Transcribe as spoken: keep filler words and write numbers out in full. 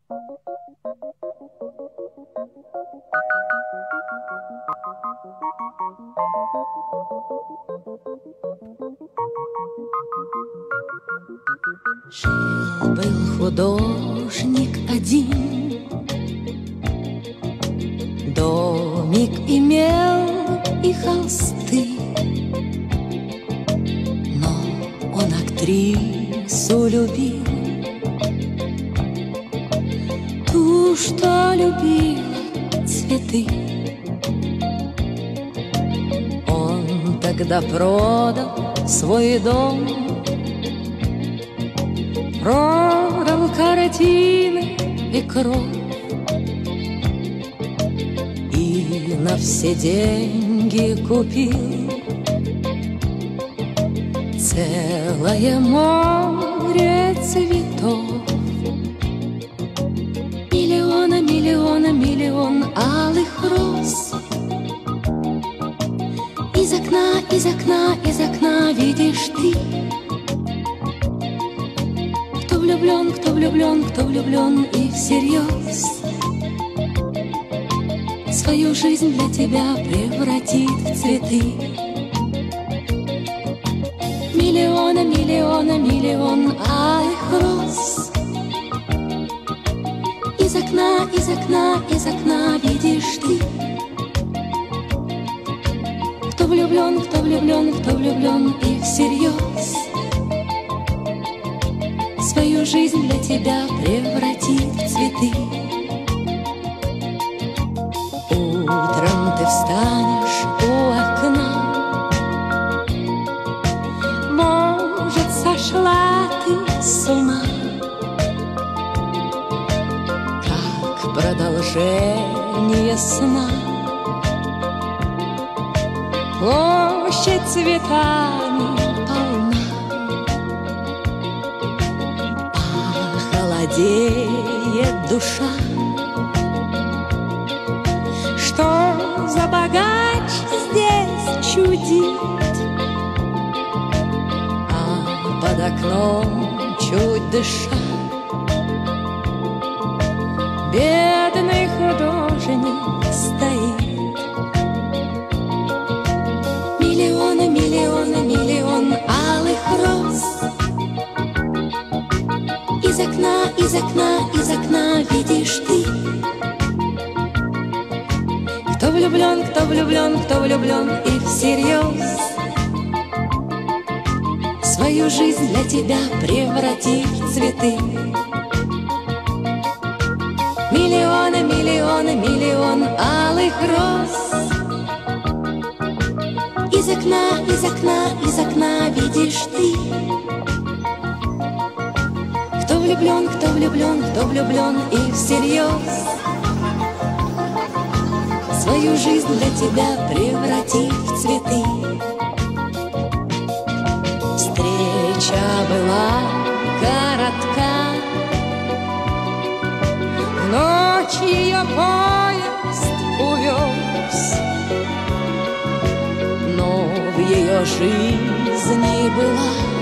Жил-был художник один, домик имел и холсты, но он актрису любил, ту, что любила цветы. Он тогда продал свой дом, продал картины и кровь, и на все деньги купил целое море цветов. Миллиона, миллиона, миллион алых роз. Из окна, из окна, из окна видишь ты. Кто влюблен, кто влюблен, кто влюблен и всерьез свою жизнь для тебя превратит в цветы. Миллиона, миллиона, миллион алых роз. Из окна, из окна, из окна видишь ты. Кто влюблен, кто влюблен, кто влюблен и всерьез свою жизнь для тебя превратит в цветы. Утром ты встанешь у окна, может, сошла ты с ума, как продолжение сна. Площадь цветами полна, холодеет душа. Что за богач здесь чудит, а под окном чуть дыша бедный художник стоит. Миллиона, миллиона, миллион алых роз. Из окна, из окна, из окна видишь ты. Кто влюблен, кто влюблен, кто влюблен и всерьез свою жизнь для тебя превратит в цветы. Миллионы, миллионы, миллион алых роз. Из окна, из окна, из окна видишь ты. Кто влюблен, кто влюблен, кто влюблен и всерьез свою жизнь для тебя превратит в цветы. Встреча была коротка, в ночь ее поезд увез, но в ее жизни была